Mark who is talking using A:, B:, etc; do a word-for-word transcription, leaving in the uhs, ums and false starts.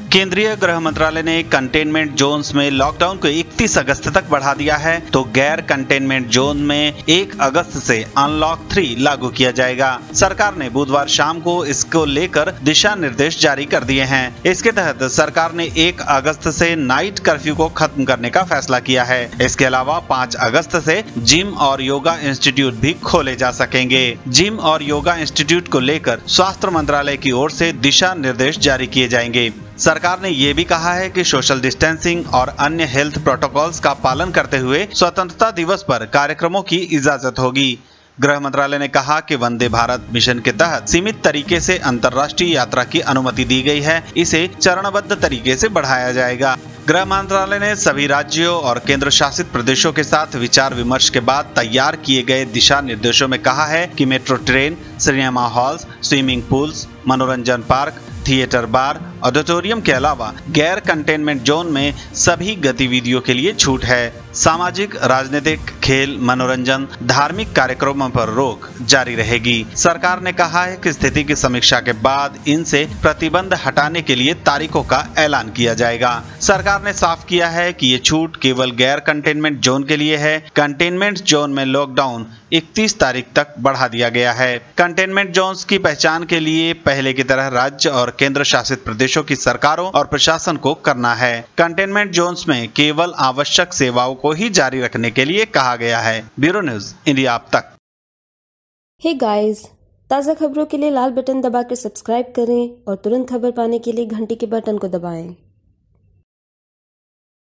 A: केंद्रीय गृह मंत्रालय ने कंटेनमेंट जोन्स में लॉकडाउन को इकतीस अगस्त तक बढ़ा दिया है, तो गैर कंटेनमेंट जोन में एक अगस्त से अनलॉक थ्री लागू किया जाएगा। सरकार ने बुधवार शाम को इसको लेकर दिशा निर्देश जारी कर दिए हैं। इसके तहत सरकार ने एक अगस्त से नाइट कर्फ्यू को खत्म करने का फैसला किया है। इसके अलावा पाँच अगस्त से जिम और योगा इंस्टीट्यूट भी खोले जा सकेंगे। जिम और योगा इंस्टीट्यूट को लेकर स्वास्थ्य मंत्रालय की ओर से दिशा निर्देश जारी किए जाएंगे। सरकार ने ये भी कहा है कि सोशल डिस्टेंसिंग और अन्य हेल्थ प्रोटोकॉल्स का पालन करते हुए स्वतंत्रता दिवस पर कार्यक्रमों की इजाजत होगी। गृह मंत्रालय ने कहा कि वंदे भारत मिशन के तहत सीमित तरीके से अंतर्राष्ट्रीय यात्रा की अनुमति दी गई है, इसे चरणबद्ध तरीके से बढ़ाया जाएगा। गृह मंत्रालय ने सभी राज्यों और केंद्र शासित प्रदेशों के साथ विचार विमर्श के बाद तैयार किए गए दिशा निर्देशों में कहा है कि metro train, cinema halls, swimming pools, मनोरंजन पार्क, थिएटर, बार, ऑडिटोरियम के अलावा गैर कंटेनमेंट जोन में सभी गतिविधियों के लिए छूट है। सामाजिक, राजनीतिक, खेल, मनोरंजन, धार्मिक कार्यक्रमों पर रोक जारी रहेगी। सरकार ने कहा है कि स्थिति की समीक्षा के बाद इनसे प्रतिबंध हटाने के लिए तारीखों का ऐलान किया जाएगा। सरकार ने साफ किया है कि ये छूट केवल गैर कंटेनमेंट जोन के लिए है। कंटेनमेंट जोन में लॉकडाउन इकतीस तारीख तक बढ़ा दिया गया है। कंटेनमेंट जोन्स की पहचान के लिए पहले की तरह राज्य और केंद्र शासित प्रदेशों की सरकारों और प्रशासन को करना है। कंटेनमेंट जोन्स में केवल आवश्यक सेवाओं को ही जारी रखने के लिए कहा गया है। ब्यूरो न्यूज इंडिया अब तक।
B: हे गाइस, ताज़ा खबरों के लिए लाल बटन दबाकर सब्सक्राइब करें और तुरंत खबर पाने के लिए घंटी के बटन को दबाएं।